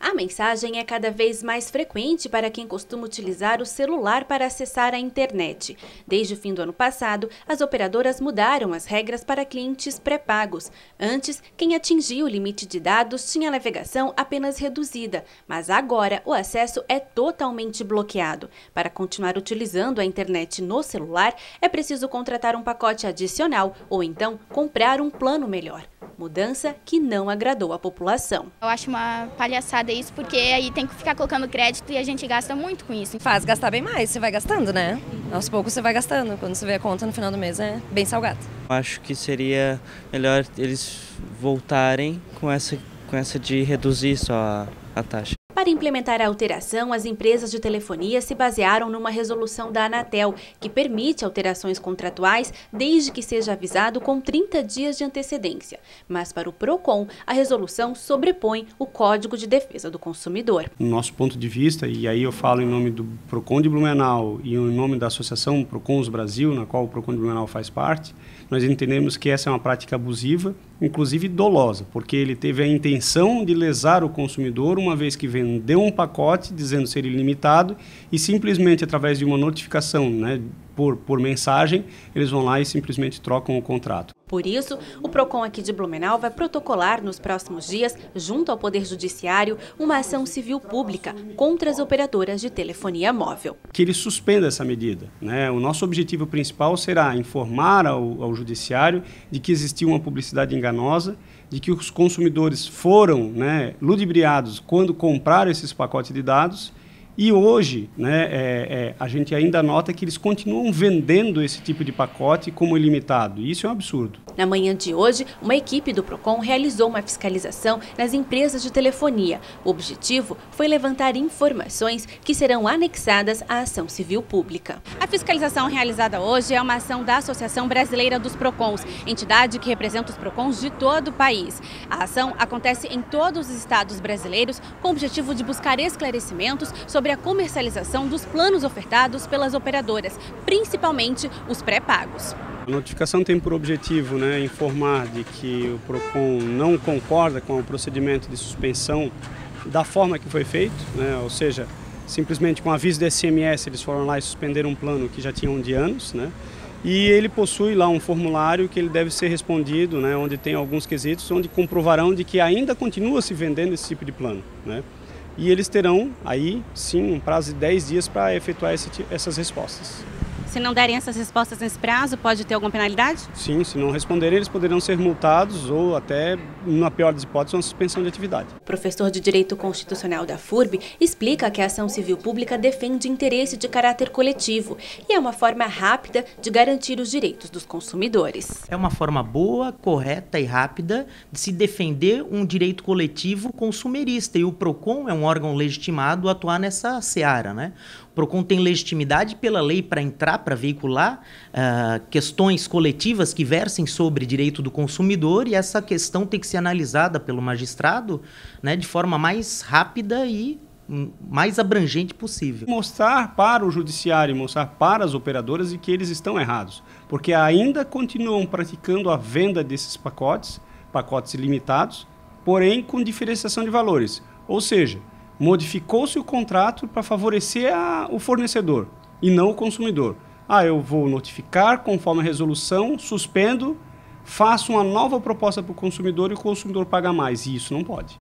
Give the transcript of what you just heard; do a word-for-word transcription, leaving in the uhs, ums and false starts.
A mensagem é cada vez mais frequente para quem costuma utilizar o celular para acessar a internet. Desde o fim do ano passado, as operadoras mudaram as regras para clientes pré-pagos. Antes, quem atingia o limite de dados tinha a navegação apenas reduzida, mas agora o acesso é totalmente bloqueado. Para continuar utilizando a internet no celular, é preciso contratar um pacote adicional ou então comprar um plano melhor. Mudança que não agradou a população. Eu acho uma palhaçada isso, porque aí tem que ficar colocando crédito e a gente gasta muito com isso. Faz gastar bem mais, você vai gastando, né? Aos poucos você vai gastando, quando você vê a conta no final do mês é bem salgado. Acho que seria melhor eles voltarem com essa, com essa de reduzir só a, a taxa. Para implementar a alteração, as empresas de telefonia se basearam numa resolução da Anatel, que permite alterações contratuais desde que seja avisado com trinta dias de antecedência. Mas para o Procon, a resolução sobrepõe o Código de Defesa do Consumidor. No nosso ponto de vista, e aí eu falo em nome do Procon de Blumenau e em nome da Associação Procons Brasil, na qual o Procon de Blumenau faz parte, nós entendemos que essa é uma prática abusiva, inclusive dolosa, porque ele teve a intenção de lesar o consumidor, uma vez que vendeu um pacote dizendo ser ilimitado e simplesmente através de uma notificação, né, por, por mensagem, eles vão lá e simplesmente trocam o contrato. Por isso, o Procon aqui de Blumenau vai protocolar nos próximos dias, junto ao Poder Judiciário, uma ação civil pública contra as operadoras de telefonia móvel. Que ele suspenda essa medida, né? O nosso objetivo principal será informar ao, ao Judiciário de que existiu uma publicidade enganosa, de que os consumidores foram, né, ludibriados quando compraram esses pacotes de dados. E hoje, né, é, é, a gente ainda nota que eles continuam vendendo esse tipo de pacote como ilimitado. E isso é um absurdo. Na manhã de hoje, uma equipe do Procon realizou uma fiscalização nas empresas de telefonia. O objetivo foi levantar informações que serão anexadas à ação civil pública. A fiscalização realizada hoje é uma ação da Associação Brasileira dos Procons, entidade que representa os Procons de todo o país. A ação acontece em todos os estados brasileiros com o objetivo de buscar esclarecimentos sobre a comercialização dos planos ofertados pelas operadoras, principalmente os pré-pagos. A notificação tem por objetivo, né, informar de que o Procon não concorda com o procedimento de suspensão da forma que foi feito, né, ou seja, simplesmente com aviso de S M S eles foram lá e suspenderam um plano que já tinha um de anos, né, e ele possui lá um formulário que ele deve ser respondido, né, onde tem alguns quesitos, onde comprovarão de que ainda continua se vendendo esse tipo de plano, né. E eles terão aí, sim, um prazo de dez dias para efetuar esse, essas respostas. Se não derem essas respostas nesse prazo, pode ter alguma penalidade? Sim, se não responderem, eles poderão ser multados ou até, na pior das hipóteses, uma suspensão de atividade. O professor de Direito Constitucional da F U R B explica que a ação civil pública defende interesse de caráter coletivo e é uma forma rápida de garantir os direitos dos consumidores. É uma forma boa, correta e rápida de se defender um direito coletivo consumerista, e o Procon é um órgão legitimado a atuar nessa seara, né? O Procon tem legitimidade pela lei para entrar, para veicular uh, questões coletivas que versem sobre direito do consumidor, e essa questão tem que ser analisada pelo magistrado, né, de forma mais rápida e mais abrangente possível. Mostrar para o judiciário, mostrar para as operadoras de que eles estão errados, porque ainda continuam praticando a venda desses pacotes, pacotes limitados, porém com diferenciação de valores, ou seja, modificou-se o contrato para favorecer a, o fornecedor e não o consumidor. Ah, eu vou notificar conforme a resolução, suspendo, faço uma nova proposta para o consumidor e o consumidor paga mais. E isso não pode.